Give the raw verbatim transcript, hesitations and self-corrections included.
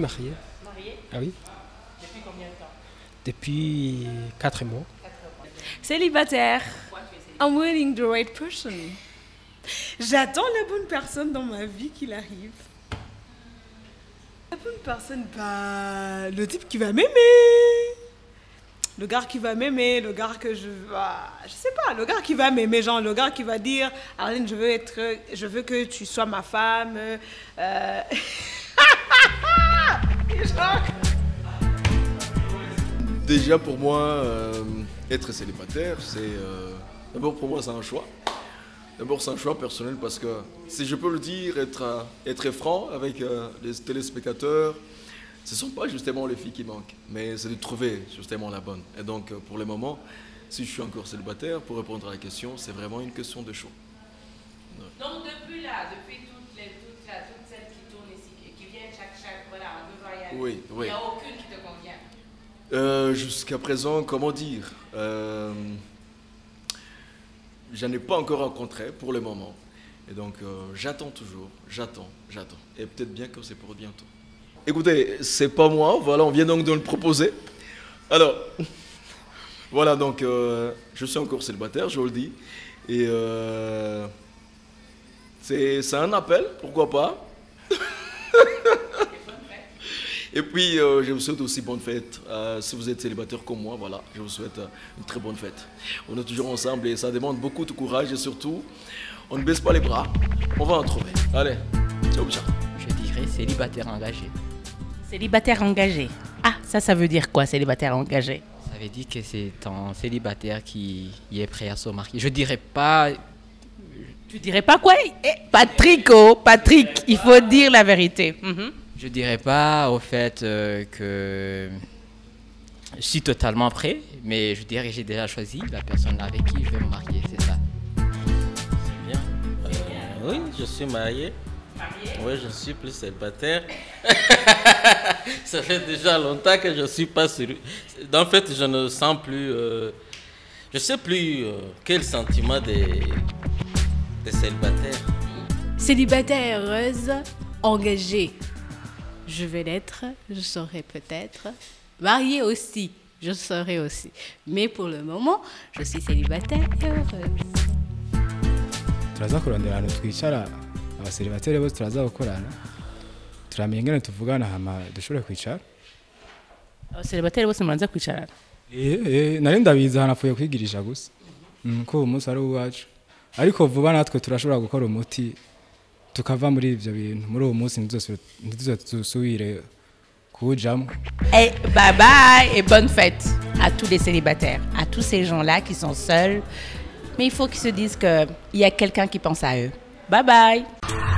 marié. Marié? Ah oui. Depuis combien de temps? Depuis quatre mois. Célibataire. I'm waiting the right person. J'attends la bonne personne dans ma vie qu'il arrive. La bonne personne, bah, le type qui va m'aimer. Le gars qui va m'aimer, le gars que je... Bah, je sais pas, le gars qui va m'aimer, genre le gars qui va dire « Arlene, je veux être... Je veux que tu sois ma femme. Euh... » genre... Déjà pour moi, euh, être célibataire, c'est... Euh, d'abord pour moi c'est un choix. D'abord c'est un choix personnel parce que, si je peux le dire, être, euh, être franc avec euh, les téléspectateurs, ce ne sont pas justement les filles qui manquent, mais c'est de trouver justement la bonne. Et donc pour le moment, si je suis encore célibataire, pour répondre à la question, c'est vraiment une question de choix. Ouais. Donc depuis là, depuis toutes, les, toutes, là, toutes celles qui tournent ici, qui viennent chaque, chaque voilà, un peu voyager, oui, oui. il n'y a aucune qui te convient? Euh, Jusqu'à présent, comment dire, euh, je n'ai pas encore rencontré pour le moment. Et donc, euh, j'attends toujours, j'attends, j'attends. Et peut-être bien que c'est pour bientôt. Écoutez, c'est pas moi, voilà, on vient donc de le proposer. Alors, voilà, donc, euh, je suis encore célibataire, je vous le dis. Et euh, c'est un appel, pourquoi pas. Et puis, euh, je vous souhaite aussi bonne fête. Euh, si vous êtes célibataire comme moi, voilà, je vous souhaite euh, une très bonne fête. On est toujours ensemble et ça demande beaucoup de courage et surtout, on ne baisse pas les bras. On va en trouver. Allez, ciao, ciao. Je dirais célibataire engagé. Célibataire engagé. Ah, ça, ça veut dire quoi, célibataire engagé? Ça veut dire que c'est un célibataire qui est prêt à se marier. Je dirais pas... Tu dirais pas quoi? Eh, Patrick, oh, Patrick, il faut dire la vérité. Mm-hmm. Je dirais pas au fait euh, que je suis totalement prêt, mais je dirais que j'ai déjà choisi la personne avec qui je vais me marier, c'est ça. Bien. Euh, oui, je suis marié. Marié? Oui, je suis plus célibataire. Ça fait déjà longtemps que je ne suis pas sur... En fait, je ne sens plus... Euh, je ne sais plus euh, quel sentiment des, des célibataires. Célibataire heureuse, engagée. Je vais l'être, je serai peut-être. Mariée aussi, je serai aussi. Mais pour le moment, je suis célibataire et heureuse. turaza kurondera ahantu twicara abaseribateri bose turaza gukorana turamenya ingene tuvugana hama dushobore kwicara. Abaseribateri bose muranza kwicarana? Eh eh nari ndabiza hanafuye kwigirisha gusa. Ko umunsi ari uwacu. Ariko vuba natwe turashobora gukora umuti tukava muri ivyo bintu muri uwo munsi ntizosubire kuwujamwo. Et bye bye et bonne fête à tous les célibataires, à tous ces gens-là qui sont seuls. Mais il faut qu'ils se disent qu'il y a quelqu'un qui pense à eux. Bye bye.